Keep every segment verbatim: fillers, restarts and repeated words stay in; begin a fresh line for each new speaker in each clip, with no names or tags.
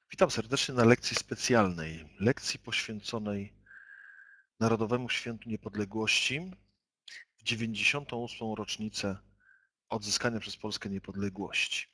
Witam serdecznie na lekcji specjalnej, lekcji poświęconej Narodowemu Świętu Niepodległości w dziewięćdziesiątą ósmą rocznicę odzyskania przez Polskę niepodległości.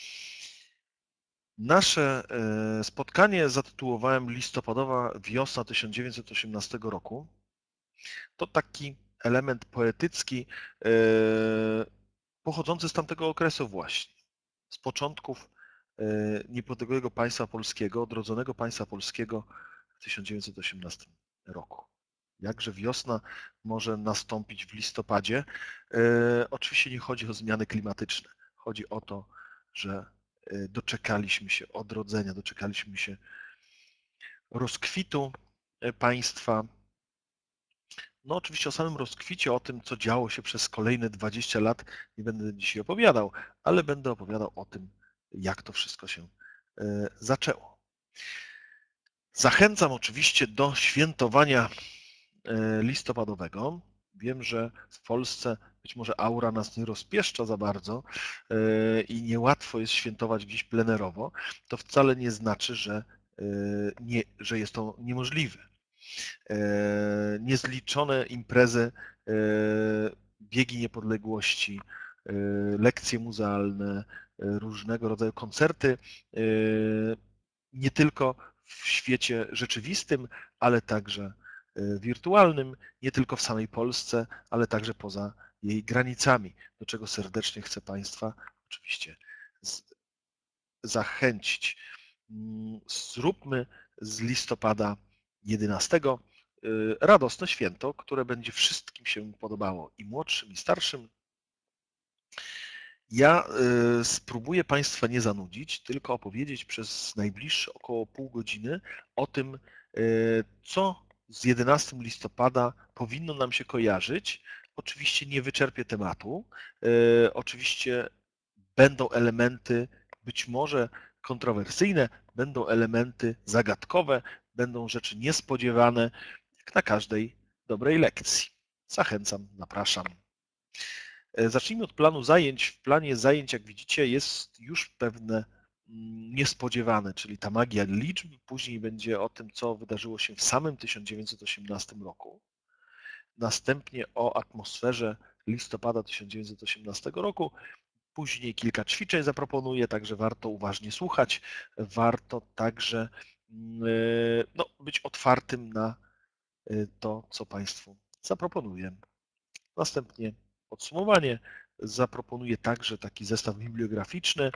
Nasze spotkanie zatytułowałem Listopadowa wiosna tysiąc dziewięćset osiemnastego roku. To taki element poetycki pochodzący z tamtego okresu właśnie, z początków niepodległego państwa polskiego, odrodzonego państwa polskiego w tysiąc dziewięćset osiemnastym roku. Jakże wiosna może nastąpić w listopadzie? Oczywiście nie chodzi o zmiany klimatyczne. Chodzi o to, że doczekaliśmy się odrodzenia, doczekaliśmy się rozkwitu państwa. No oczywiście o samym rozkwicie, o tym, co działo się przez kolejne dwadzieścia lat, nie będę dzisiaj opowiadał, ale będę opowiadał o tym, jak to wszystko się zaczęło. Zachęcam oczywiście do świętowania listopadowego. Wiem, że w Polsce być może aura nas nie rozpieszcza za bardzo i niełatwo jest świętować gdzieś plenerowo. To wcale nie znaczy, że, nie, że jest to niemożliwe. Niezliczone imprezy, biegi niepodległości, lekcje muzealne, różnego rodzaju koncerty, nie tylko w świecie rzeczywistym, ale także wirtualnym, nie tylko w samej Polsce, ale także poza jej granicami, do czego serdecznie chcę Państwa oczywiście zachęcić. Zróbmy z listopada jedenastego radosne święto, które będzie wszystkim się podobało, i młodszym, i starszym. Ja spróbuję Państwa nie zanudzić, tylko opowiedzieć przez najbliższe około pół godziny o tym, co z jedenastego listopada powinno nam się kojarzyć. Oczywiście nie wyczerpię tematu. Oczywiście będą elementy być może kontrowersyjne, będą elementy zagadkowe, będą rzeczy niespodziewane, jak na każdej dobrej lekcji. Zachęcam, zapraszam. Zacznijmy od planu zajęć. W planie zajęć, jak widzicie, jest już pewne niespodziewane, czyli ta magia liczb. Później będzie o tym, co wydarzyło się w samym tysiąc dziewięćset osiemnastym roku. Następnie o atmosferze listopada tysiąc dziewięćset osiemnastego roku. Później kilka ćwiczeń zaproponuję, także warto uważnie słuchać. Warto także no, być otwartym na to, co Państwu zaproponuję. Następnie podsumowanie. Zaproponuję także taki zestaw bibliograficzny,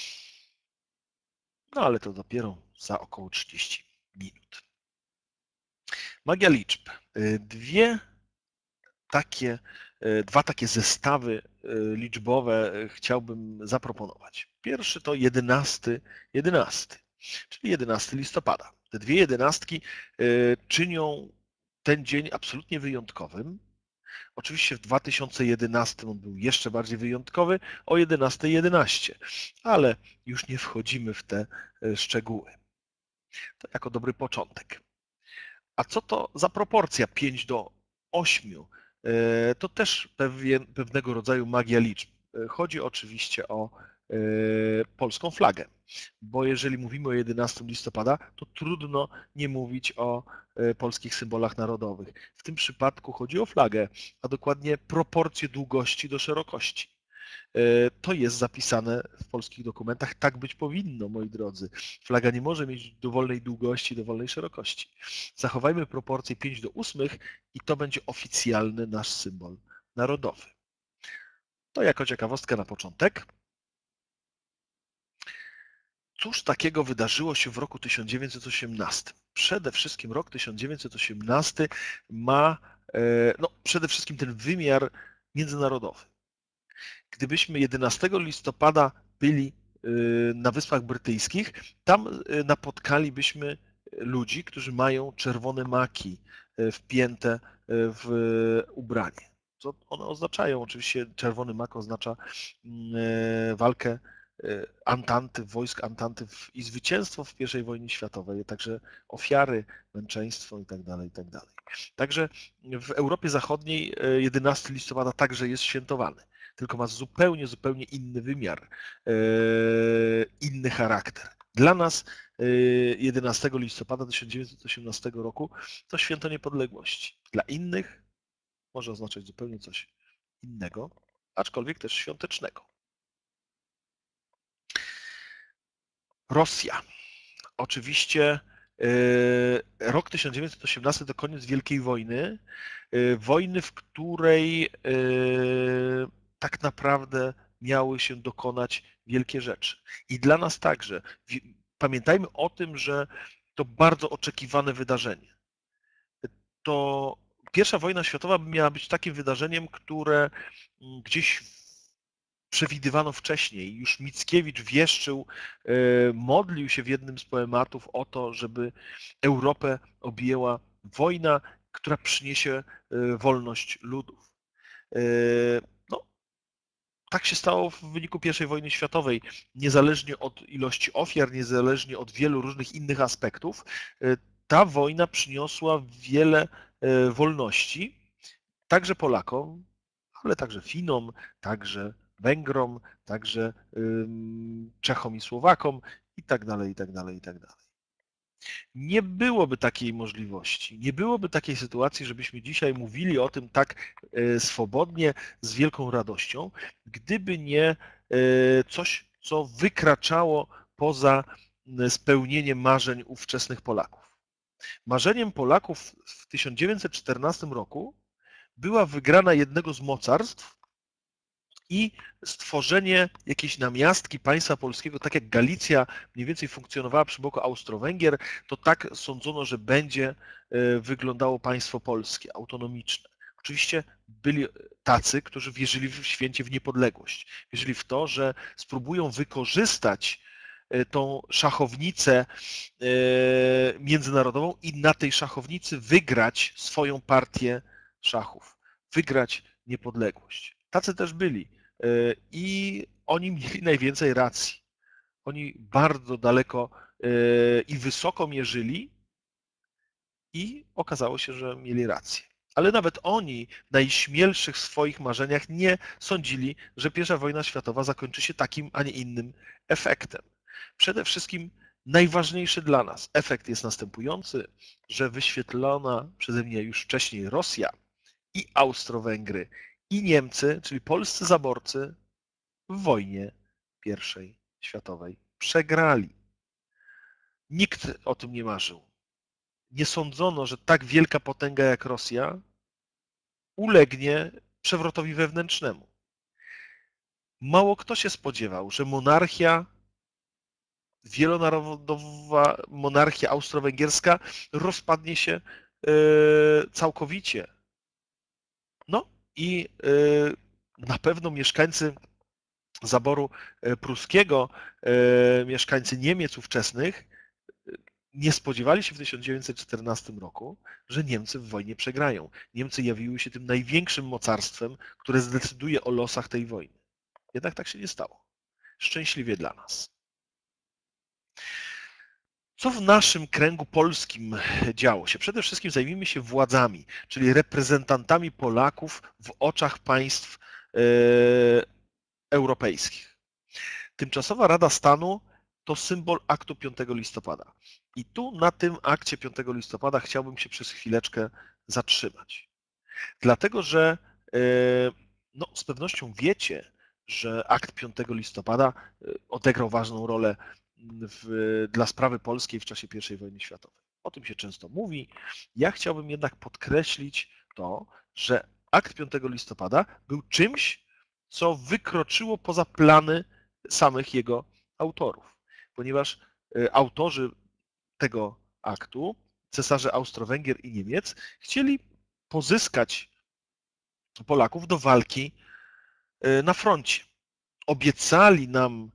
no ale to dopiero za około trzydzieści minut. Magia liczb. Dwie takie, dwa takie zestawy liczbowe chciałbym zaproponować. Pierwszy to jedenasty, jedenasty, czyli jedenastego listopada. Te dwie jedenastki czynią ten dzień absolutnie wyjątkowym. Oczywiście w dwa tysiące jedenastym on był jeszcze bardziej wyjątkowy, o jedenastej jedenaście, ale już nie wchodzimy w te szczegóły. To jako dobry początek. A co to za proporcja pięć do ośmiu? To też pewien, pewnego rodzaju magia liczb. Chodzi oczywiście o polską flagę, bo jeżeli mówimy o jedenastego listopada, to trudno nie mówić o polskich symbolach narodowych. W tym przypadku chodzi o flagę, a dokładnie proporcję długości do szerokości. To jest zapisane w polskich dokumentach, tak być powinno, moi drodzy. Flaga nie może mieć dowolnej długości, dowolnej szerokości. Zachowajmy proporcję pięć do ósmych i to będzie oficjalny nasz symbol narodowy. To jako ciekawostka na początek. Cóż takiego wydarzyło się w roku tysiąc dziewięćset osiemnastym? Przede wszystkim rok tysiąc dziewięćset osiemnasty ma no, przede wszystkim ten wymiar międzynarodowy. Gdybyśmy jedenastego listopada byli na Wyspach Brytyjskich, tam napotkalibyśmy ludzi, którzy mają czerwone maki wpięte w ubranie. Co one oznaczają? Oczywiście czerwony mak oznacza walkę Antanty, wojsk Antanty i zwycięstwo w pierwszej wojnie światowej, także ofiary, męczeństwo itd., itd. Także w Europie Zachodniej jedenastego listopada także jest świętowany, tylko ma zupełnie, zupełnie inny wymiar, inny charakter. Dla nas jedenastego listopada tysiąc dziewięćset osiemnastego roku to święto niepodległości. Dla innych może oznaczać zupełnie coś innego, aczkolwiek też świątecznego. Rosja. Oczywiście rok tysiąc dziewięćset osiemnasty to koniec Wielkiej Wojny, wojny, w której tak naprawdę miały się dokonać wielkie rzeczy. I dla nas także. Pamiętajmy o tym, że to bardzo oczekiwane wydarzenie. To pierwsza wojna światowa miała być takim wydarzeniem, które gdzieś przewidywano wcześniej. Już Mickiewicz wieszczył, modlił się w jednym z poematów o to, żeby Europę objęła wojna, która przyniesie wolność ludów. No, tak się stało w wyniku pierwszej wojny światowej. Niezależnie od ilości ofiar, niezależnie od wielu różnych innych aspektów, ta wojna przyniosła wiele wolności, także Polakom, ale także Finom, także Węgrom, także Czechom i Słowakom i tak dalej, i tak dalej, i tak dalej. Nie byłoby takiej możliwości, nie byłoby takiej sytuacji, żebyśmy dzisiaj mówili o tym tak swobodnie, z wielką radością, gdyby nie coś, co wykraczało poza spełnienie marzeń ówczesnych Polaków. Marzeniem Polaków w tysiąc dziewięćset czternastym roku była wygrana jednego z mocarstw i stworzenie jakiejś namiastki państwa polskiego, tak jak Galicja mniej więcej funkcjonowała przy boku Austro-Węgier, to tak sądzono, że będzie wyglądało państwo polskie, autonomiczne. Oczywiście byli tacy, którzy wierzyli w święcie w niepodległość. Wierzyli w to, że spróbują wykorzystać tą szachownicę międzynarodową i na tej szachownicy wygrać swoją partię szachów, wygrać niepodległość. Tacy też byli i oni mieli najwięcej racji. Oni bardzo daleko i wysoko mierzyli i okazało się, że mieli rację. Ale nawet oni w najśmielszych swoich marzeniach nie sądzili, że pierwsza wojna światowa zakończy się takim, a nie innym efektem. Przede wszystkim najważniejszy dla nas efekt jest następujący, że wyświetlona przeze mnie już wcześniej Rosja i Austro-Węgry i Niemcy, czyli polscy zaborcy, w wojnie pierwszej światowej przegrali. Nikt o tym nie marzył. Nie sądzono, że tak wielka potęga jak Rosja ulegnie przewrotowi wewnętrznemu. Mało kto się spodziewał, że monarchia, wielonarodowa monarchia austro-węgierska rozpadnie się całkowicie. No i na pewno mieszkańcy zaboru pruskiego, mieszkańcy Niemiec ówczesnych nie spodziewali się w tysiąc dziewięćset czternastym roku, że Niemcy w wojnie przegrają. Niemcy jawiły się tym największym mocarstwem, które zdecyduje o losach tej wojny. Jednak tak się nie stało. Szczęśliwie dla nas. Co w naszym kręgu polskim działo się? Przede wszystkim zajmijmy się władzami, czyli reprezentantami Polaków w oczach państw europejskich. Tymczasowa Rada Stanu to symbol aktu piątego listopada. I tu na tym akcie piątego listopada chciałbym się przez chwileczkę zatrzymać. Dlatego, że no, z pewnością wiecie, że akt piątego listopada odegrał ważną rolę w, dla sprawy polskiej w czasie pierwszej wojny światowej. O tym się często mówi. Ja chciałbym jednak podkreślić to, że akt piątego listopada był czymś, co wykroczyło poza plany samych jego autorów. Ponieważ autorzy tego aktu, cesarze Austro-Węgier i Niemiec, chcieli pozyskać Polaków do walki na froncie. Obiecali nam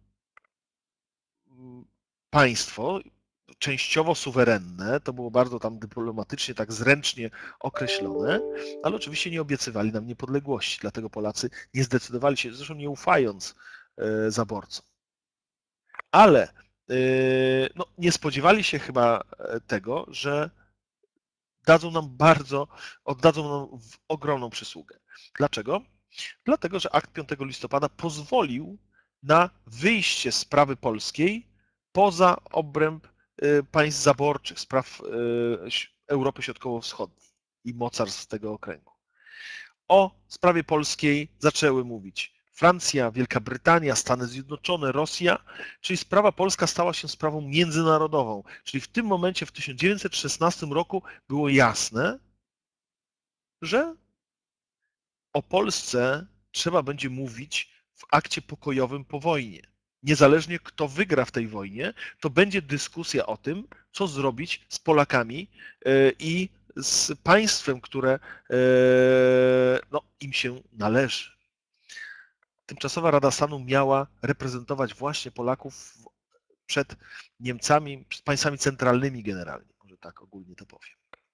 państwo częściowo suwerenne, to było bardzo tam dyplomatycznie, tak zręcznie określone, ale oczywiście nie obiecywali nam niepodległości, dlatego Polacy nie zdecydowali się, zresztą nie ufając zaborcom. Ale no, nie spodziewali się chyba tego, że dadzą nam bardzo, oddadzą nam ogromną przysługę. Dlaczego? Dlatego, że akt piątego listopada pozwolił na wyjście sprawy polskiej poza obręb państw zaborczych, spraw Europy Środkowo-Wschodniej i mocarstw z tego okręgu. O sprawie polskiej zaczęły mówić Francja, Wielka Brytania, Stany Zjednoczone, Rosja, czyli sprawa polska stała się sprawą międzynarodową. Czyli w tym momencie, w tysiąc dziewięćset szesnastym roku było jasne, że o Polsce trzeba będzie mówić w akcie pokojowym po wojnie. Niezależnie kto wygra w tej wojnie, to będzie dyskusja o tym, co zrobić z Polakami i z państwem, które no, im się należy. Tymczasowa Rada Stanu miała reprezentować właśnie Polaków przed Niemcami, przed państwami centralnymi generalnie, może tak ogólnie to powiem.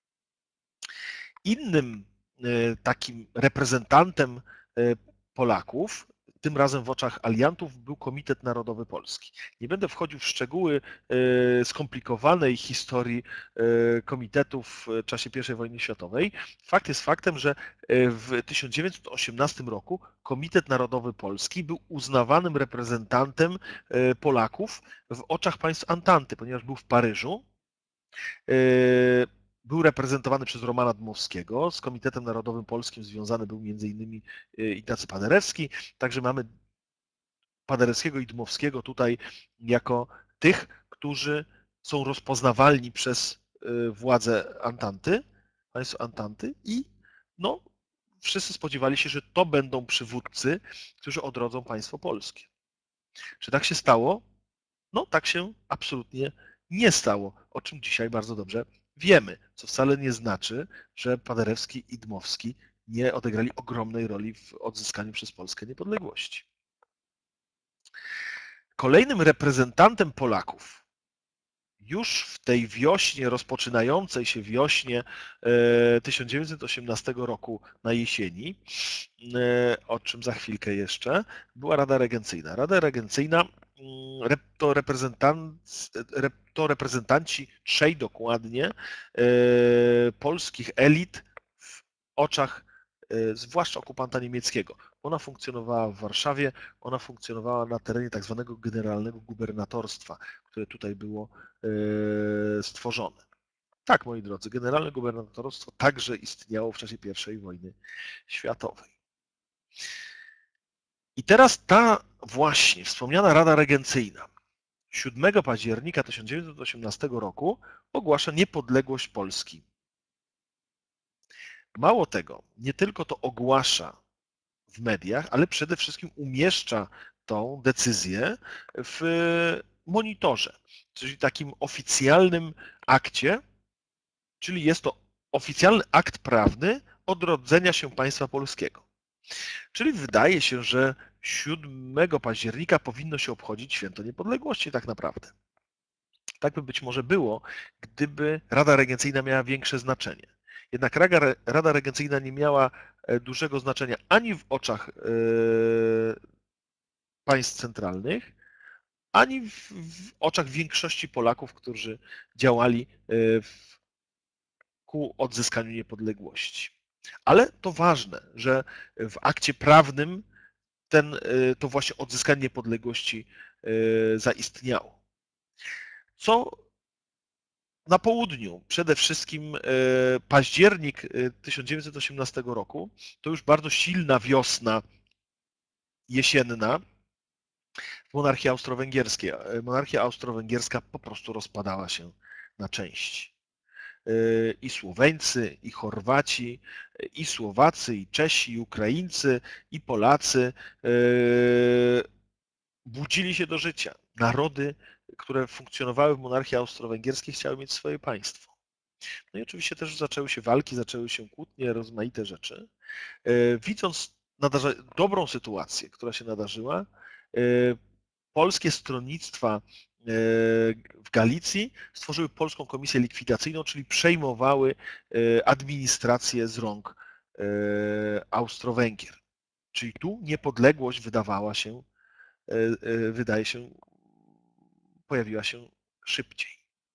Innym takim reprezentantem Polaków, tym razem w oczach aliantów, był Komitet Narodowy Polski. Nie będę wchodził w szczegóły skomplikowanej historii komitetów w czasie pierwszej wojny światowej. Fakt jest faktem, że w tysiąc dziewięćset osiemnastym roku Komitet Narodowy Polski był uznawanym reprezentantem Polaków w oczach państw Antanty, ponieważ był w Paryżu. Był reprezentowany przez Romana Dmowskiego, z Komitetem Narodowym Polskim związany był między innymi Ignacy Paderewski, także mamy Paderewskiego i Dmowskiego tutaj jako tych, którzy są rozpoznawalni przez władze Antanty, państw Antanty i no, wszyscy spodziewali się, że to będą przywódcy, którzy odrodzą państwo polskie. Czy tak się stało? No tak się absolutnie nie stało, o czym dzisiaj bardzo dobrze wiemy, co wcale nie znaczy, że Paderewski i Dmowski nie odegrali ogromnej roli w odzyskaniu przez Polskę niepodległości. Kolejnym reprezentantem Polaków już w tej wiośnie, rozpoczynającej się wiośnie tysiąc dziewięćset osiemnastego roku na jesieni, o czym za chwilkę jeszcze, była Rada Regencyjna. Rada Regencyjna to, reprezentant, to reprezentanci trzej dokładnie polskich elit w oczach zwłaszcza okupanta niemieckiego. Ona funkcjonowała w Warszawie, ona funkcjonowała na terenie tak zwanego generalnego gubernatorstwa, które tutaj było stworzone. Tak, moi drodzy, generalne gubernatorstwo także istniało w czasie pierwszej wojny światowej. I teraz ta właśnie wspomniana Rada Regencyjna siódmego października tysiąc dziewięćset osiemnastego roku ogłasza niepodległość Polski. Mało tego, nie tylko to ogłasza w mediach, ale przede wszystkim umieszcza tą decyzję w monitorze, czyli takim oficjalnym akcie, czyli jest to oficjalny akt prawny odrodzenia się państwa polskiego. Czyli wydaje się, że siódmego października powinno się obchodzić święto niepodległości tak naprawdę. Tak by być może było, gdyby Rada Regencyjna miała większe znaczenie. Jednak Rada Regencyjna nie miała dużego znaczenia ani w oczach państw centralnych, ani w oczach większości Polaków, którzy działali ku odzyskaniu niepodległości. Ale to ważne, że w akcie prawnym ten, to właśnie odzyskanie niepodległości zaistniało. Co na południu, przede wszystkim październik tysiąc dziewięćset osiemnastego roku, to już bardzo silna wiosna jesienna w monarchii austro-węgierskiej. Monarchia austro-węgierska po prostu rozpadała się na części. I Słoweńcy, i Chorwaci, i Słowacy, i Czesi, i Ukraińcy, i Polacy budzili się do życia. Narody, które funkcjonowały w monarchii austro-węgierskiej, chciały mieć swoje państwo. No i oczywiście też zaczęły się walki, zaczęły się kłótnie, rozmaite rzeczy. Widząc dobrą sytuację, która się nadarzyła, polskie stronnictwa w Galicji stworzyły Polską Komisję Likwidacyjną, czyli przejmowały administrację z rąk Austro-Węgier. Czyli tu niepodległość wydawała się, wydaje się, pojawiła się szybciej.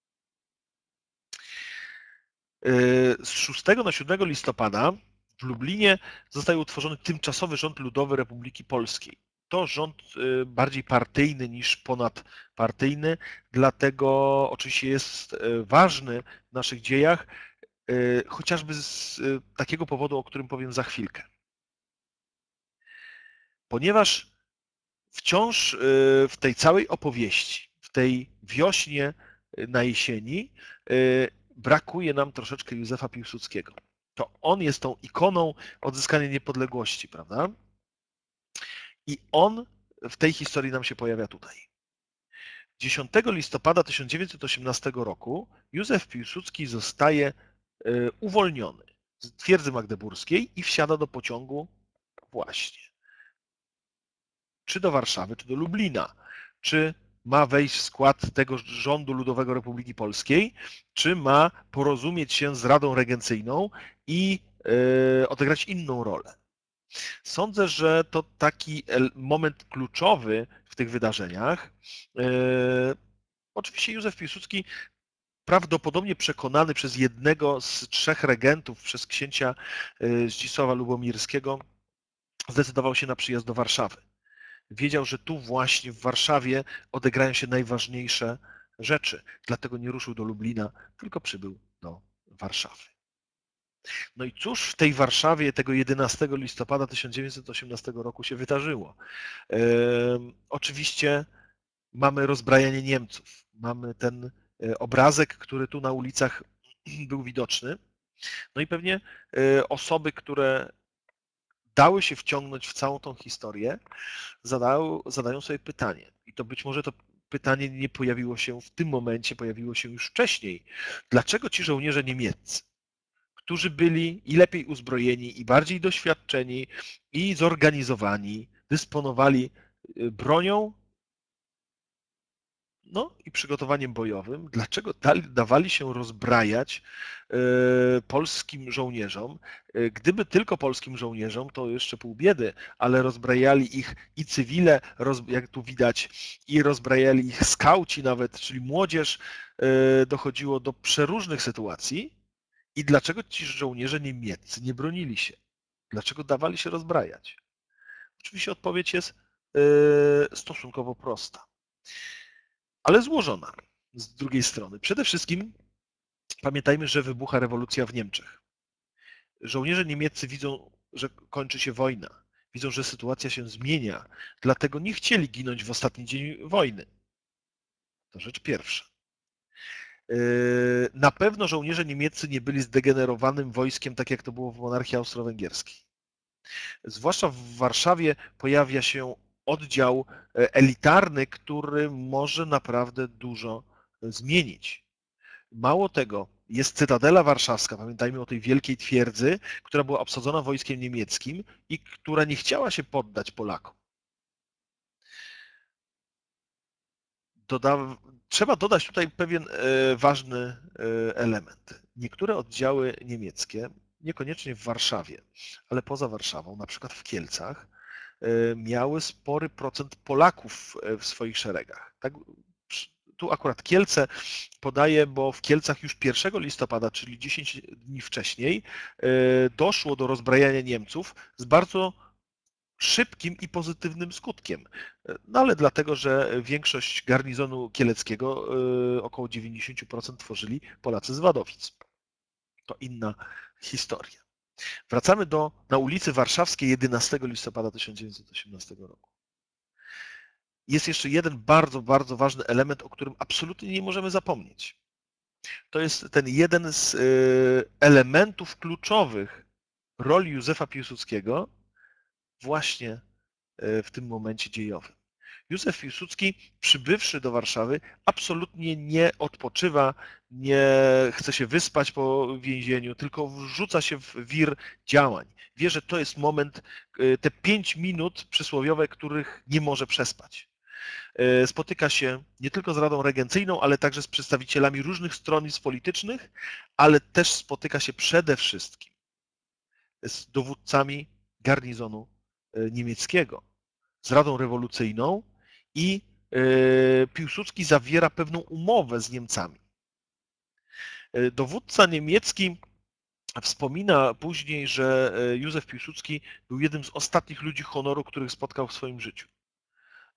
Z szóstego na siódmego listopada w Lublinie został utworzony tymczasowy rząd ludowy Republiki Polskiej. to rząd bardziej partyjny niż ponadpartyjny, dlatego oczywiście jest ważny w naszych dziejach, chociażby z takiego powodu, o którym powiem za chwilkę. Ponieważ wciąż w tej całej opowieści, w tej wiośnie na jesieni, brakuje nam troszeczkę Józefa Piłsudskiego. To on jest tą ikoną odzyskania niepodległości, prawda? I on w tej historii nam się pojawia tutaj. dziesiątego listopada tysiąc dziewięćset osiemnastego roku Józef Piłsudski zostaje uwolniony z twierdzy magdeburskiej i wsiada do pociągu właśnie. Czy do Warszawy, czy do Lublina. Czy ma wejść w skład tego rządu Ludowego Republiki Polskiej, czy ma porozumieć się z Radą Regencyjną i odegrać inną rolę. Sądzę, że to taki moment kluczowy w tych wydarzeniach. Oczywiście Józef Piłsudski, prawdopodobnie przekonany przez jednego z trzech regentów, przez księcia Zdzisława Lubomirskiego, zdecydował się na przyjazd do Warszawy. Wiedział, że tu właśnie w Warszawie odegrają się najważniejsze rzeczy. Dlatego nie ruszył do Lublina, tylko przybył do Warszawy. No i cóż w tej Warszawie tego jedenastego listopada tysiąc dziewięćset osiemnastego roku się wydarzyło? E, oczywiście mamy rozbrajanie Niemców. Mamy ten obrazek, który tu na ulicach był widoczny. No i pewnie osoby, które dały się wciągnąć w całą tą historię, zadają, zadają sobie pytanie. I to być może to pytanie nie pojawiło się w tym momencie, pojawiło się już wcześniej. Dlaczego ci żołnierze niemieccy, którzy byli i lepiej uzbrojeni, i bardziej doświadczeni, i zorganizowani, dysponowali bronią, no i przygotowaniem bojowym, dlaczego dali, dawali się rozbrajać e, polskim żołnierzom? E, gdyby tylko polskim żołnierzom, to jeszcze pół biedy, ale rozbrajali ich i cywile, roz, jak tu widać, i rozbrajali ich skauci nawet, czyli młodzież. E, dochodziło do przeróżnych sytuacji. I dlaczego ci żołnierze niemieccy nie bronili się? Dlaczego dawali się rozbrajać? Oczywiście odpowiedź jest e, stosunkowo prosta, ale złożona z drugiej strony. Przede wszystkim pamiętajmy, że wybucha rewolucja w Niemczech. Żołnierze niemieccy widzą, że kończy się wojna, widzą, że sytuacja się zmienia, dlatego nie chcieli ginąć w ostatni dzień wojny. To rzecz pierwsza. Na pewno żołnierze niemieccy nie byli zdegenerowanym wojskiem, tak jak to było w monarchii austro-węgierskiej. Zwłaszcza w Warszawie pojawia się oddział elitarny, który może naprawdę dużo zmienić. Mało tego, jest Cytadela Warszawska, pamiętajmy o tej wielkiej twierdzy, która była obsadzona wojskiem niemieckim i która nie chciała się poddać Polakom. Doda... Trzeba dodać tutaj pewien ważny element. Niektóre oddziały niemieckie, niekoniecznie w Warszawie, ale poza Warszawą, na przykład w Kielcach, miały spory procent Polaków w swoich szeregach. Tak, tu akurat Kielce podaję, bo w Kielcach już pierwszego listopada, czyli dziesięć dni wcześniej, doszło do rozbrajania Niemców z bardzo szybkim i pozytywnym skutkiem. No ale dlatego, że większość garnizonu kieleckiego, około dziewięćdziesiąt procent tworzyli Polacy z Wadowic. To inna historia. Wracamy do, na ulicy Warszawskiej jedenastego listopada tysiąc dziewięćset osiemnastego roku. Jest jeszcze jeden bardzo, bardzo ważny element, o którym absolutnie nie możemy zapomnieć. To jest ten jeden z elementów kluczowych roli Józefa Piłsudskiego właśnie w tym momencie dziejowym. Józef Piłsudski, przybywszy do Warszawy, absolutnie nie odpoczywa, nie chce się wyspać po więzieniu, tylko wrzuca się w wir działań. Wie, że to jest moment, te pięć minut przysłowiowe, których nie może przespać. Spotyka się nie tylko z Radą Regencyjną, ale także z przedstawicielami różnych stronnictw politycznych, ale też spotyka się przede wszystkim z dowódcami garnizonu niemieckiego, z Radą Rewolucyjną i Piłsudski zawiera pewną umowę z Niemcami. Dowódca niemiecki wspomina później, że Józef Piłsudski był jednym z ostatnich ludzi honoru, których spotkał w swoim życiu.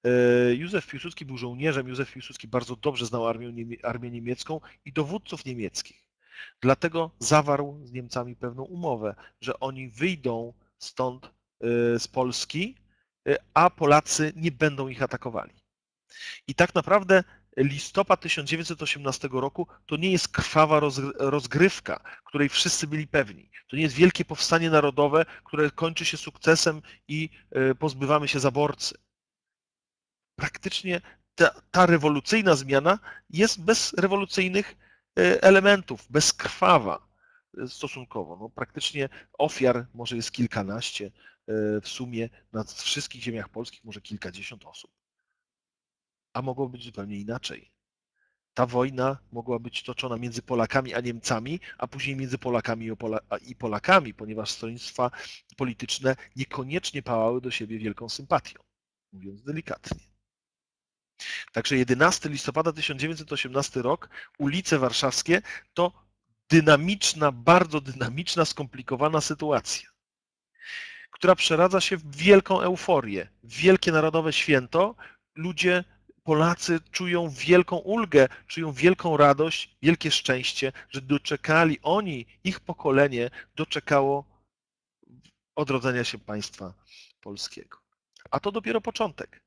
Józef Piłsudski był żołnierzem, Józef Piłsudski bardzo dobrze znał armię, armię niemiecką i dowódców niemieckich. Dlatego zawarł z Niemcami pewną umowę, że oni wyjdą stąd z Polski, a Polacy nie będą ich atakowali. I tak naprawdę listopad tysiąc dziewięćset osiemnastego roku to nie jest krwawa rozgrywka, której wszyscy byli pewni. To nie jest wielkie powstanie narodowe, które kończy się sukcesem i pozbywamy się zaborcy. Praktycznie ta, ta rewolucyjna zmiana jest bez rewolucyjnych elementów, bezkrwawa stosunkowo. No, praktycznie ofiar może jest kilkanaście, w sumie na wszystkich ziemiach polskich może kilkadziesiąt osób. A mogło być zupełnie inaczej. Ta wojna mogła być toczona między Polakami a Niemcami, a później między Polakami i Polakami, ponieważ stronnictwa polityczne niekoniecznie pałały do siebie wielką sympatią, mówiąc delikatnie. Także jedenastego listopada tysiąc dziewięćset osiemnastego rok, ulice warszawskie to dynamiczna, bardzo dynamiczna, skomplikowana sytuacja, która przeradza się w wielką euforię, w wielkie narodowe święto. Ludzie, Polacy czują wielką ulgę, czują wielką radość, wielkie szczęście, że doczekali oni, ich pokolenie doczekało odrodzenia się państwa polskiego. A to dopiero początek.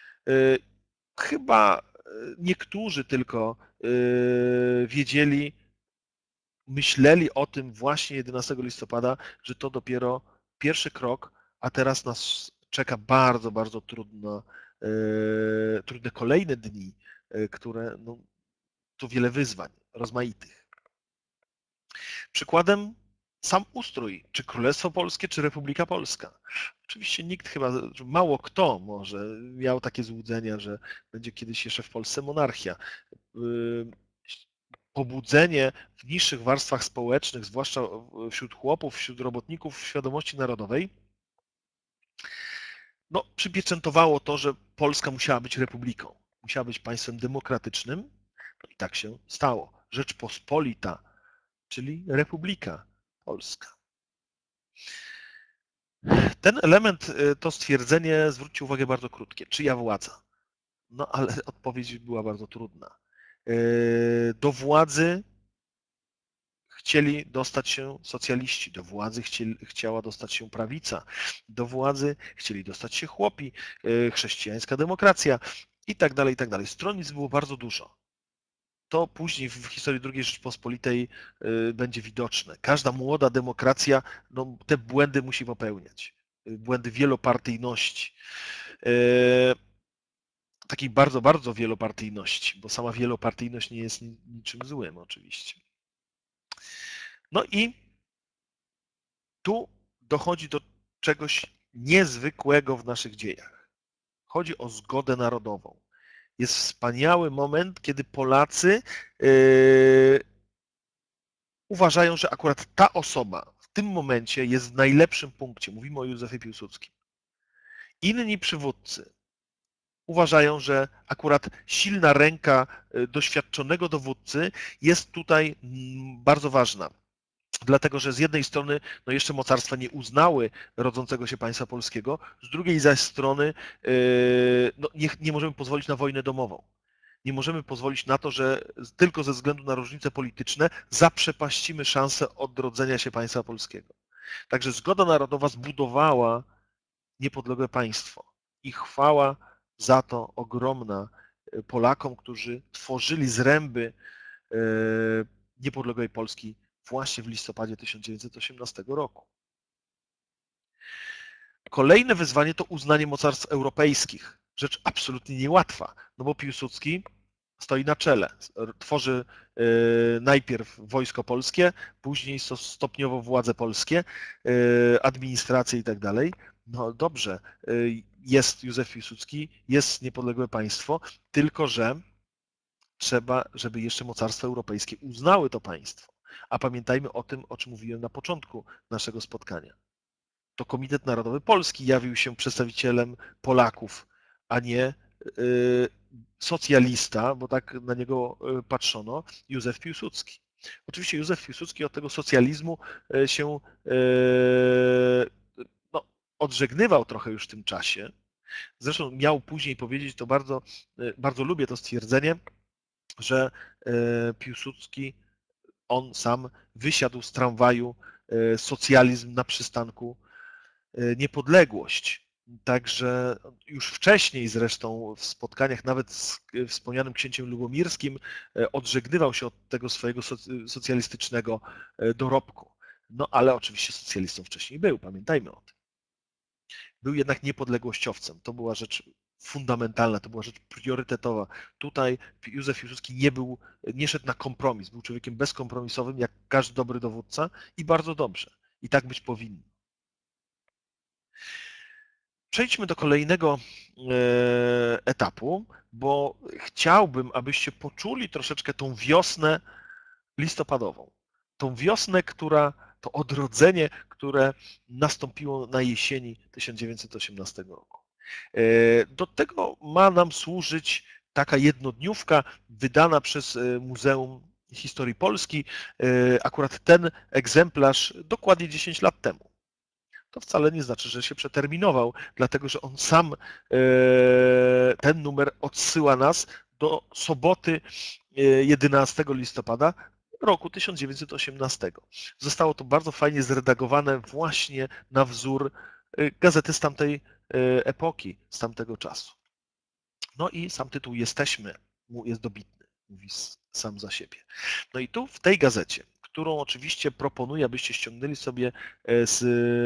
Chyba niektórzy tylko wiedzieli, myśleli o tym właśnie jedenastego listopada, że to dopiero pierwszy krok, a teraz nas czeka bardzo, bardzo trudno, trudne kolejne dni, które, no, to wiele wyzwań rozmaitych. Przykładem sam ustrój, czy Królestwo Polskie, czy Republika Polska. Oczywiście nikt chyba, mało kto może miał takie złudzenia, że będzie kiedyś jeszcze w Polsce monarchia. Pobudzenie w niższych warstwach społecznych, zwłaszcza wśród chłopów, wśród robotników w świadomości narodowej, no, przypieczętowało to, że Polska musiała być republiką, musiała być państwem demokratycznym, no i tak się stało. Rzeczpospolita, czyli Republika Polska. Ten element, to stwierdzenie, zwróćcie uwagę, bardzo krótkie. Czyja władza? No ale odpowiedź była bardzo trudna. Do władzy chcieli dostać się socjaliści, do władzy chcieli, chciała dostać się prawica, do władzy chcieli dostać się chłopi, chrześcijańska demokracja i tak dalej, i tak dalej. Stronnictw było bardzo dużo. To później w historii drugiej Rzeczpospolitej będzie widoczne. Każda młoda demokracja, no, te błędy musi popełniać. Błędy wielopartyjności. Takiej bardzo, bardzo wielopartyjności, bo sama wielopartyjność nie jest niczym złym oczywiście. No i tu dochodzi do czegoś niezwykłego w naszych dziejach. Chodzi o zgodę narodową. Jest wspaniały moment, kiedy Polacy yy, uważają, że akurat ta osoba w tym momencie jest w najlepszym punkcie. Mówimy o Józefie Piłsudskim. Inni przywódcy uważają, że akurat silna ręka doświadczonego dowódcy jest tutaj bardzo ważna. Dlatego, że z jednej strony no jeszcze mocarstwa nie uznały rodzącego się państwa polskiego, z drugiej zaś strony no nie, nie możemy pozwolić na wojnę domową. Nie możemy pozwolić na to, że tylko ze względu na różnice polityczne zaprzepaścimy szansę odrodzenia się państwa polskiego. Także zgoda narodowa zbudowała niepodległe państwo i chwała za to ogromna Polakom, którzy tworzyli zręby niepodległej Polski właśnie w listopadzie tysiąc dziewięćset osiemnastego roku. Kolejne wyzwanie to uznanie mocarstw europejskich. Rzecz absolutnie niełatwa, no bo Piłsudski stoi na czele. Tworzy najpierw wojsko polskie, później stopniowo władze polskie, administrację i tak dalej. No dobrze, jest Józef Piłsudski, jest niepodległe państwo, tylko że trzeba, żeby jeszcze mocarstwa europejskie uznały to państwo. A pamiętajmy o tym, o czym mówiłem na początku naszego spotkania. To Komitet Narodowy Polski jawił się przedstawicielem Polaków, a nie socjalista, bo tak na niego patrzono, Józef Piłsudski. Oczywiście Józef Piłsudski od tego socjalizmu się no, odżegnywał trochę już w tym czasie, Zresztą miał później powiedzieć, to bardzo, bardzo lubię to stwierdzenie, że Piłsudski, on sam wysiadł z tramwaju socjalizm na przystanku niepodległość. Także już wcześniej zresztą w spotkaniach nawet z wspomnianym księciem lubomirskim odżegnywał się od tego swojego socjalistycznego dorobku. No ale oczywiście socjalistą wcześniej był, pamiętajmy o tym. Był jednak niepodległościowcem. To była rzecz fundamentalna, to była rzecz priorytetowa. Tutaj Józef Piłsudski nie był, nie szedł na kompromis. Był człowiekiem bezkompromisowym, jak każdy dobry dowódca i bardzo dobrze. I tak być powinno. Przejdźmy do kolejnego etapu, bo chciałbym, abyście poczuli troszeczkę tą wiosnę listopadową. Tą wiosnę, która, to odrodzenie, które nastąpiło na jesieni tysiąc dziewięćset osiemnastego roku. Do tego ma nam służyć taka jednodniówka wydana przez Muzeum Historii Polski. Akurat ten egzemplarz dokładnie dziesięć lat temu. To wcale nie znaczy, że się przeterminował, dlatego że on sam, ten numer odsyła nas do soboty jedenastego listopada roku tysiąc dziewięćset osiemnastego. Zostało to bardzo fajnie zredagowane właśnie na wzór gazety z tamtej epoki, z tamtego czasu. No i sam tytuł Jesteśmy jest dobitny, mówi sam za siebie. No i tu w tej gazecie, którą oczywiście proponuję, abyście ściągnęli sobie z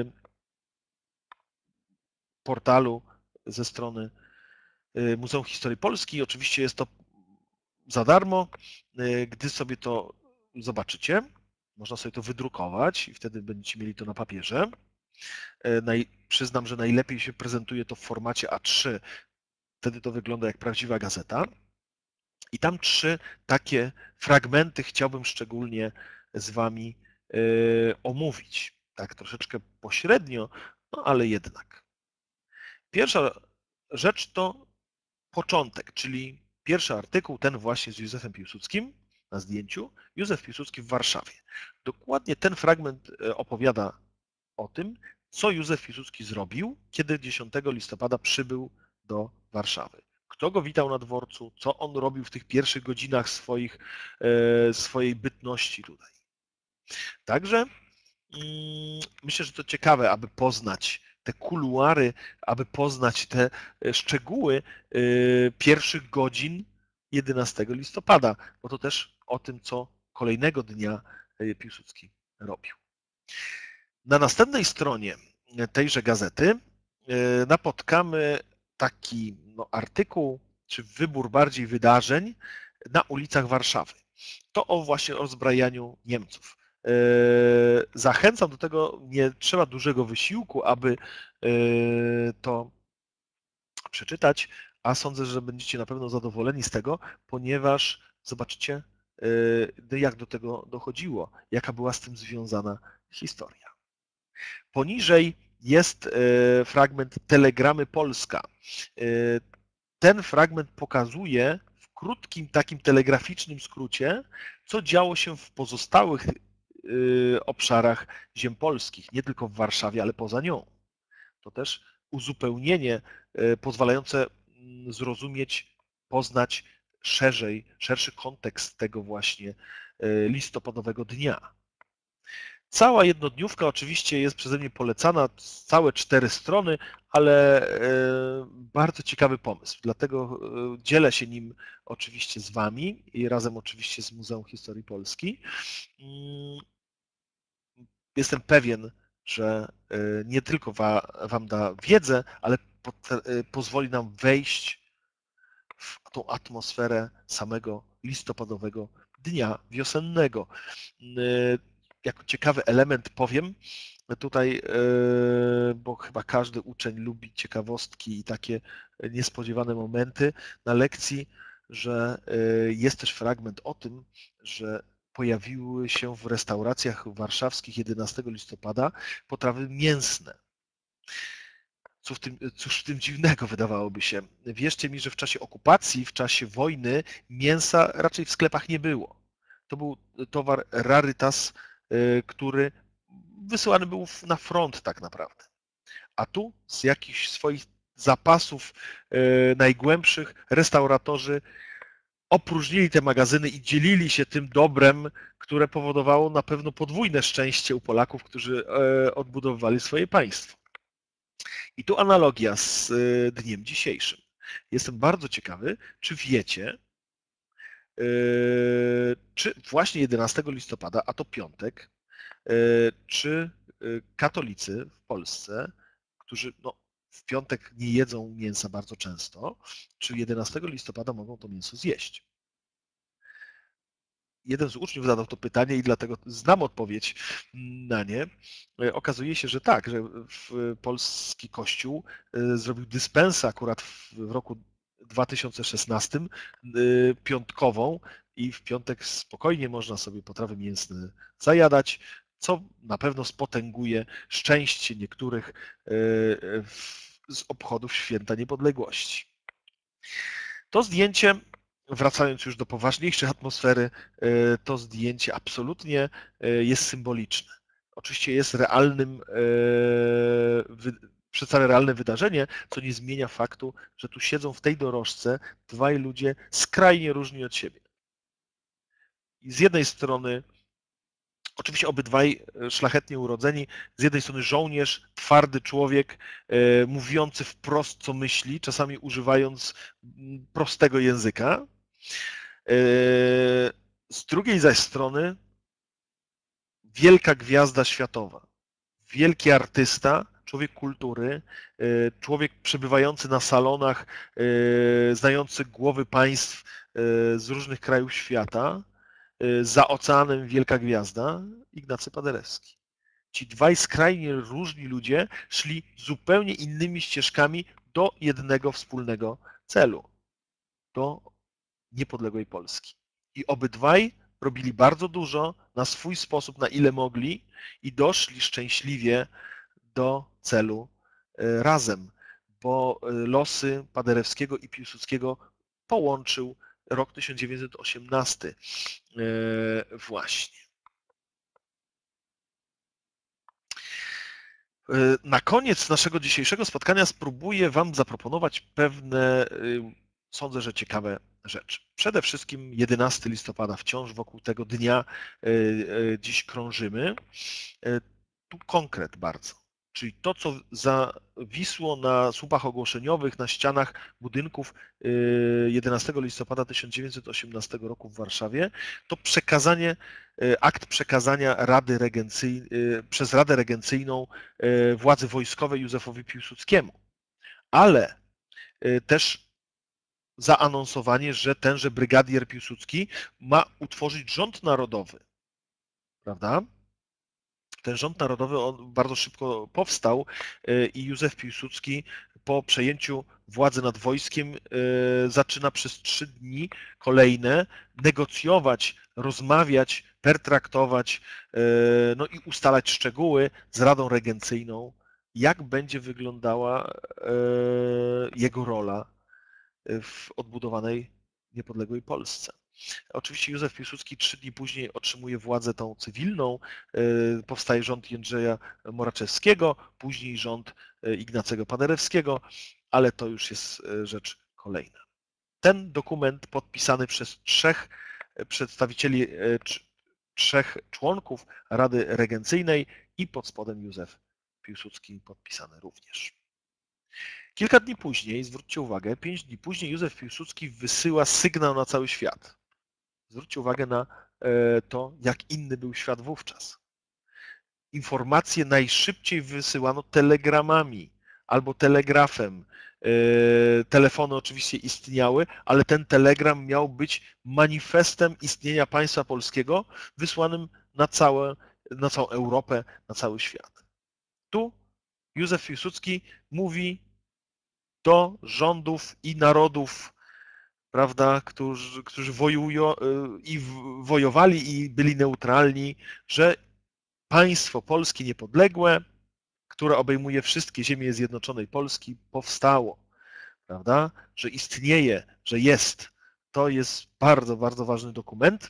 portalu ze strony Muzeum Historii Polski. Oczywiście jest to za darmo. Gdy sobie to zobaczycie, można sobie to wydrukować i wtedy będziecie mieli to na papierze. Przyznam, że najlepiej się prezentuje to w formacie A trzy. Wtedy to wygląda jak prawdziwa gazeta. I tam trzy takie fragmenty chciałbym szczególnie z Wami omówić. Tak troszeczkę pośrednio, no ale jednak. Pierwsza rzecz to początek, czyli pierwszy artykuł, ten właśnie z Józefem Piłsudskim na zdjęciu, Józef Piłsudski w Warszawie. Dokładnie ten fragment opowiada o tym, co Józef Piłsudski zrobił, kiedy dziesiątego listopada przybył do Warszawy. Kto go witał na dworcu, co on robił w tych pierwszych godzinach swoich, swojej bytności tutaj. Także myślę, że to ciekawe, aby poznać te kuluary, aby poznać te szczegóły pierwszych godzin jedenastego listopada, bo to też o tym, co kolejnego dnia Piłsudski robił. Na następnej stronie tejże gazety napotkamy taki no, artykuł, czy wybór bardziej wydarzeń na ulicach Warszawy. To o właśnie o zbrajaniu Niemców. Zachęcam do tego, nie trzeba dużego wysiłku, aby to przeczytać, a sądzę, że będziecie na pewno zadowoleni z tego, ponieważ zobaczycie, jak do tego dochodziło, jaka była z tym związana historia. Poniżej jest fragment Telegramy Polska. Ten fragment pokazuje w krótkim, takim telegraficznym skrócie, co działo się w pozostałych obszarach ziem polskich, nie tylko w Warszawie, ale poza nią. To też uzupełnienie pozwalające zrozumieć, poznać szerzej, szerszy kontekst tego właśnie listopadowego dnia. Cała jednodniówka oczywiście jest przeze mnie polecana, całe cztery strony, ale bardzo ciekawy pomysł, dlatego dzielę się nim oczywiście z Wami i razem oczywiście z Muzeum Historii Polski. Jestem pewien, że nie tylko Wam da wiedzę, ale pozwoli nam wejść w tą atmosferę samego listopadowego dnia wiosennego. Jako ciekawy element powiem tutaj, bo chyba każdy uczeń lubi ciekawostki i takie niespodziewane momenty na lekcji, że jest też fragment o tym, że pojawiły się w restauracjach warszawskich jedenastego listopada potrawy mięsne. Cóż w, tym, cóż w tym dziwnego wydawałoby się. Wierzcie mi, że w czasie okupacji, w czasie wojny mięsa raczej w sklepach nie było. To był towar rarytas, który wysyłany był na front tak naprawdę. A tu z jakichś swoich zapasów najgłębszych restauratorzy opróżnili te magazyny i dzielili się tym dobrem, które powodowało na pewno podwójne szczęście u Polaków, którzy odbudowywali swoje państwo. I tu analogia z dniem dzisiejszym. Jestem bardzo ciekawy, czy wiecie, czy właśnie jedenastego listopada, a to piątek, czy katolicy w Polsce, którzy no, w piątek nie jedzą mięsa bardzo często, czy jedenastego listopada mogą to mięso zjeść? Jeden z uczniów zadał to pytanie i dlatego znam odpowiedź na nie. Okazuje się, że tak, że polski Kościół zrobił dyspensę akurat w roku dwa tysiące szesnastym piątkową i w piątek spokojnie można sobie potrawy mięsne zajadać, co na pewno spotęguje szczęście niektórych z obchodów Święta Niepodległości. To zdjęcie, wracając już do poważniejszej atmosfery, to zdjęcie absolutnie jest symboliczne. Oczywiście jest realnym, przedstawia realne wydarzenie, co nie zmienia faktu, że tu siedzą w tej dorożce dwaj ludzie skrajnie różni od siebie. I z jednej strony oczywiście obydwaj szlachetnie urodzeni, z jednej strony żołnierz, twardy człowiek, mówiący wprost co myśli, czasami używając prostego języka. Z drugiej zaś strony wielka gwiazda światowa, wielki artysta, człowiek kultury, człowiek przebywający na salonach, znający głowy państw z różnych krajów świata, za oceanem wielka gwiazda, Ignacy Paderewski. Ci dwaj skrajnie różni ludzie szli zupełnie innymi ścieżkami do jednego wspólnego celu, do niepodległej Polski. I obydwaj robili bardzo dużo na swój sposób, na ile mogli i doszli szczęśliwie do celu razem, bo losy Paderewskiego i Piłsudskiego połączył rok tysiąc dziewięćset osiemnasty właśnie. Na koniec naszego dzisiejszego spotkania spróbuję Wam zaproponować pewne, sądzę, że ciekawe rzeczy. Przede wszystkim jedenastego listopada, wciąż wokół tego dnia dziś krążymy. Tu konkret bardzo, czyli to, co zawisło na słupach ogłoszeniowych, na ścianach budynków jedenastego listopada tysiąc dziewięćset osiemnastego roku w Warszawie, to przekazanie, akt przekazania Rady Regencyjnej, przez Radę Regencyjną władzy wojskowej Józefowi Piłsudskiemu, ale też zaanonsowanie, że tenże brygadier Piłsudski ma utworzyć rząd narodowy, prawda? Ten rząd narodowy on bardzo szybko powstał i Józef Piłsudski po przejęciu władzy nad wojskiem zaczyna przez trzy dni kolejne negocjować, rozmawiać, pertraktować, no i ustalać szczegóły z Radą Regencyjną, jak będzie wyglądała jego rola w odbudowanej niepodległej Polsce. Oczywiście Józef Piłsudski trzy dni później otrzymuje władzę tą cywilną, powstaje rząd Jędrzeja Moraczewskiego, później rząd Ignacego Paderewskiego, ale to już jest rzecz kolejna. Ten dokument podpisany przez trzech przedstawicieli, trzech członków Rady Regencyjnej i pod spodem Józef Piłsudski podpisany również. Kilka dni później, zwróćcie uwagę, pięć dni później Józef Piłsudski wysyła sygnał na cały świat. Zwróćcie uwagę na to, jak inny był świat wówczas. Informacje najszybciej wysyłano telegramami albo telegrafem. Telefony oczywiście istniały, ale ten telegram miał być manifestem istnienia państwa polskiego wysłanym na, całe, na całą Europę, na cały świat. Tu Józef Piłsudski mówi do rządów i narodów, prawda, którzy, którzy wojują i wojowali i byli neutralni, że państwo polskie niepodległe, które obejmuje wszystkie ziemie zjednoczonej Polski, powstało, prawda, że istnieje, że jest. To jest bardzo, bardzo ważny dokument.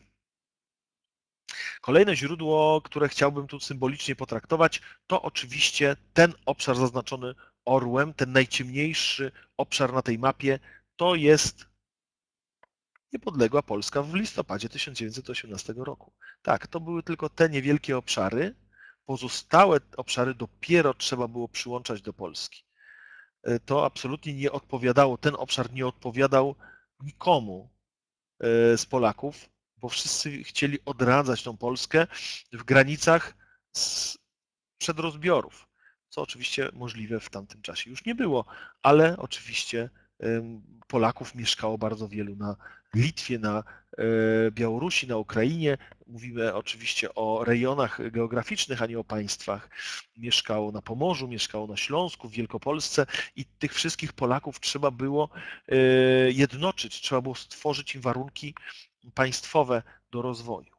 Kolejne źródło, które chciałbym tu symbolicznie potraktować, to oczywiście ten obszar zaznaczony orłem, ten najciemniejszy obszar na tej mapie, to jest niepodległa Polska w listopadzie tysiąc dziewięćset osiemnastego roku. Tak, to były tylko te niewielkie obszary. Pozostałe obszary dopiero trzeba było przyłączać do Polski. To absolutnie nie odpowiadało, ten obszar nie odpowiadał nikomu z Polaków, bo wszyscy chcieli odradzać tą Polskę w granicach sprzed rozbiorów, co oczywiście możliwe w tamtym czasie już nie było, ale oczywiście Polaków mieszkało bardzo wielu na Litwie, na Białorusi, na Ukrainie. Mówimy oczywiście o rejonach geograficznych, a nie o państwach. Mieszkało na Pomorzu, mieszkało na Śląsku, w Wielkopolsce i tych wszystkich Polaków trzeba było jednoczyć, trzeba było stworzyć im warunki państwowe do rozwoju.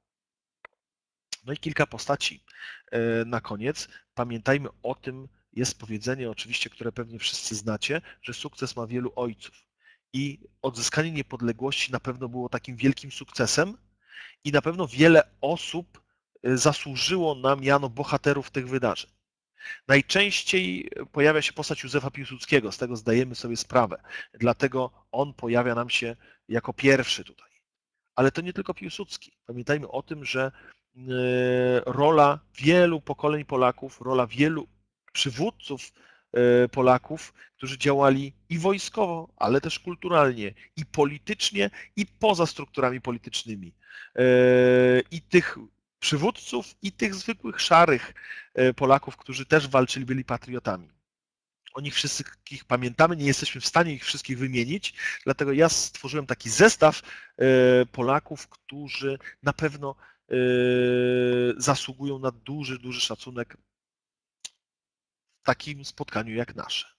No i kilka postaci na koniec. Pamiętajmy o tym, jest powiedzenie oczywiście, które pewnie wszyscy znacie, że sukces ma wielu ojców. I odzyskanie niepodległości na pewno było takim wielkim sukcesem i na pewno wiele osób zasłużyło na miano bohaterów tych wydarzeń. Najczęściej pojawia się postać Józefa Piłsudskiego, z tego zdajemy sobie sprawę. Dlatego on pojawia nam się jako pierwszy tutaj. Ale to nie tylko Piłsudski. Pamiętajmy o tym, że rola wielu pokoleń Polaków, rola wielu przywódców Polaków, którzy działali i wojskowo, ale też kulturalnie, i politycznie, i poza strukturami politycznymi. I tych przywódców, i tych zwykłych szarych Polaków, którzy też walczyli, byli patriotami. O nich wszystkich pamiętamy, nie jesteśmy w stanie ich wszystkich wymienić, dlatego ja stworzyłem taki zestaw Polaków, którzy na pewno zasługują na duży, duży szacunek w takim spotkaniu jak nasze.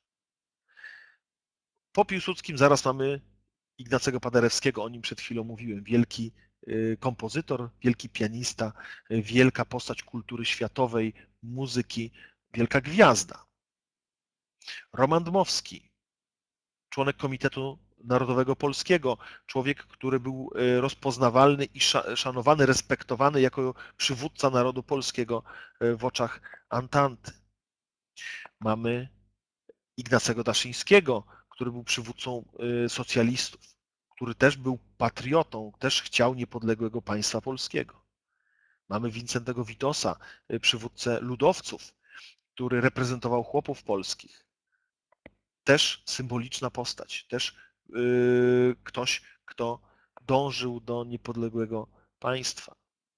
Po Piłsudskim zaraz mamy Ignacego Paderewskiego, o nim przed chwilą mówiłem, wielki kompozytor, wielki pianista, wielka postać kultury światowej, muzyki, wielka gwiazda. Roman Dmowski, członek Komitetu Narodowego Polskiego, człowiek, który był rozpoznawalny i szanowany, respektowany jako przywódca narodu polskiego w oczach Antanty. Mamy Ignacego Daszyńskiego, który był przywódcą socjalistów, który też był patriotą, też chciał niepodległego państwa polskiego. Mamy Wincentego Witosa, przywódcę ludowców, który reprezentował chłopów polskich. Też symboliczna postać, też yy, ktoś, kto dążył do niepodległego państwa.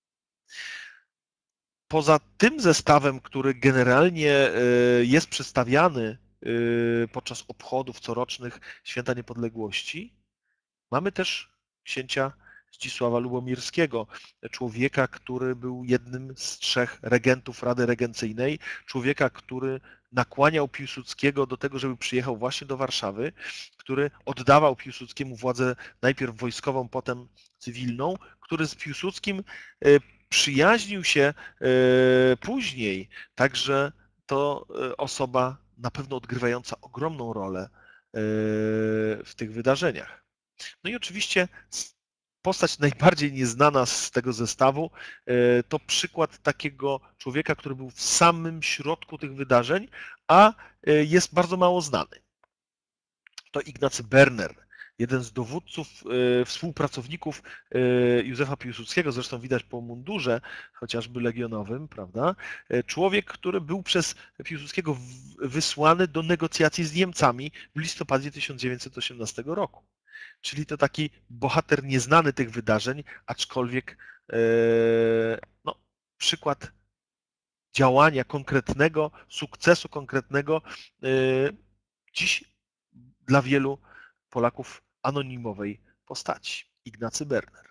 Poza tym zestawem, który generalnie jest przedstawiany podczas obchodów corocznych Święta Niepodległości, mamy też księcia Zdzisława Lubomirskiego, człowieka, który był jednym z trzech regentów Rady Regencyjnej, człowieka, który nakłaniał Piłsudskiego do tego, żeby przyjechał właśnie do Warszawy, który oddawał Piłsudskiemu władzę najpierw wojskową, potem cywilną, który z Piłsudskim przyjaźnił się później, także to osoba na pewno odgrywająca ogromną rolę w tych wydarzeniach. No i oczywiście postać najbardziej nieznana z tego zestawu to przykład takiego człowieka, który był w samym środku tych wydarzeń, a jest bardzo mało znany. To Ignacy Berner, jeden z dowódców, współpracowników Józefa Piłsudskiego, zresztą widać po mundurze, chociażby legionowym, prawda? Człowiek, który był przez Piłsudskiego wysłany do negocjacji z Niemcami w listopadzie tysiąc dziewięćset osiemnastego roku. Czyli to taki bohater nieznany tych wydarzeń, aczkolwiek no, przykład działania konkretnego, sukcesu konkretnego, dziś dla wielu Polaków anonimowej postaci. Ignacy Berner.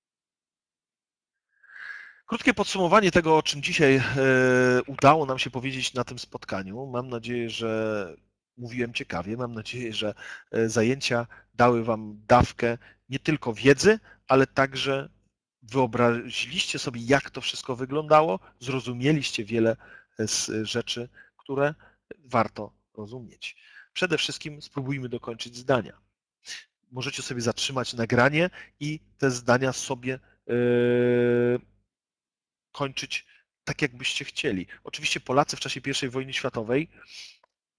Krótkie podsumowanie tego, o czym dzisiaj udało nam się powiedzieć na tym spotkaniu. Mam nadzieję, że mówiłem ciekawie. Mam nadzieję, że zajęcia dały Wam dawkę nie tylko wiedzy, ale także wyobraziliście sobie, jak to wszystko wyglądało, zrozumieliście wiele z rzeczy, które warto rozumieć. Przede wszystkim spróbujmy dokończyć zdania. Możecie sobie zatrzymać nagranie i te zdania sobie yy, kończyć tak, jakbyście chcieli. Oczywiście Polacy w czasie pierwszej wojny światowej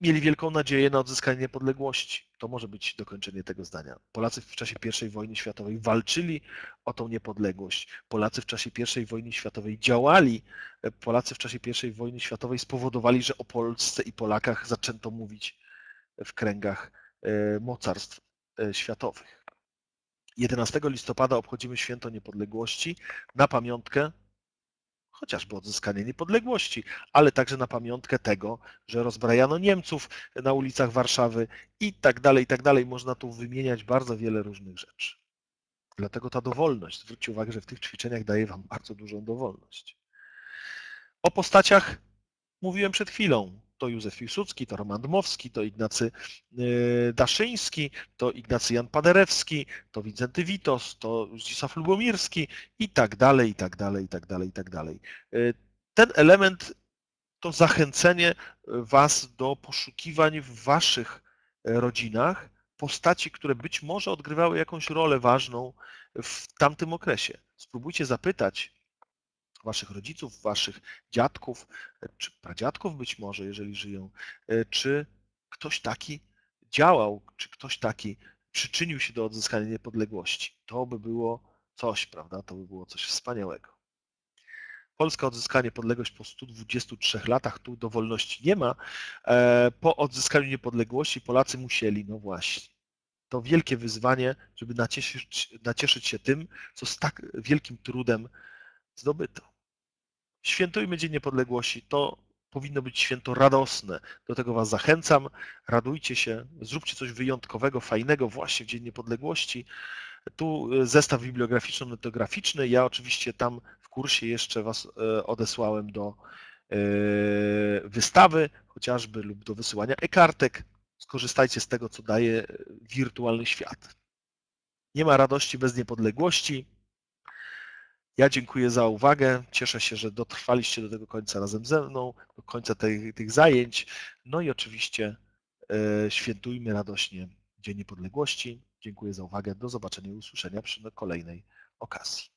mieli wielką nadzieję na odzyskanie niepodległości. To może być dokończenie tego zdania. Polacy w czasie pierwszej wojny światowej walczyli o tą niepodległość. Polacy w czasie pierwszej wojny światowej działali. Polacy w czasie pierwszej wojny światowej spowodowali, że o Polsce i Polakach zaczęto mówić w kręgach mocarstw światowych. jedenastego listopada obchodzimy święto niepodległości na pamiątkę chociażby odzyskania niepodległości, ale także na pamiątkę tego, że rozbrajano Niemców na ulicach Warszawy i tak dalej, i tak dalej. Można tu wymieniać bardzo wiele różnych rzeczy. Dlatego ta dowolność, zwróćcie uwagę, że w tych ćwiczeniach daje wam bardzo dużą dowolność. O postaciach mówiłem przed chwilą. To Józef Piłsudski, to Roman Dmowski, to Ignacy Daszyński, to Ignacy Jan Paderewski, to Wincenty Witos, to Zdzisław Lubomirski i tak dalej, i tak dalej, i tak dalej, i tak dalej. Ten element to zachęcenie was do poszukiwań w waszych rodzinach postaci, które być może odgrywały jakąś rolę ważną w tamtym okresie. Spróbujcie zapytać waszych rodziców, waszych dziadków, czy pradziadków być może, jeżeli żyją, czy ktoś taki działał, czy ktoś taki przyczynił się do odzyskania niepodległości. To by było coś, prawda? To by było coś wspaniałego. Polska odzyskała niepodległość po stu dwudziestu trzech latach, tu dowolności nie ma. Po odzyskaniu niepodległości Polacy musieli, no właśnie, to wielkie wyzwanie, żeby nacieszyć, nacieszyć się tym, co z tak wielkim trudem zdobyto. Świętujmy Dzień Niepodległości. To powinno być święto radosne. Do tego was zachęcam. Radujcie się, zróbcie coś wyjątkowego, fajnego właśnie w Dzień Niepodległości. Tu zestaw bibliograficzno-metograficzny. Ja oczywiście tam w kursie jeszcze was odesłałem do wystawy chociażby lub do wysyłania e-kartek. Skorzystajcie z tego, co daje wirtualny świat. Nie ma radości bez niepodległości. Ja dziękuję za uwagę. Cieszę się, że dotrwaliście do tego końca razem ze mną, do końca tej, tych zajęć. No i oczywiście e, świętujmy radośnie Dzień Niepodległości. Dziękuję za uwagę. Do zobaczenia i usłyszenia przy kolejnej okazji.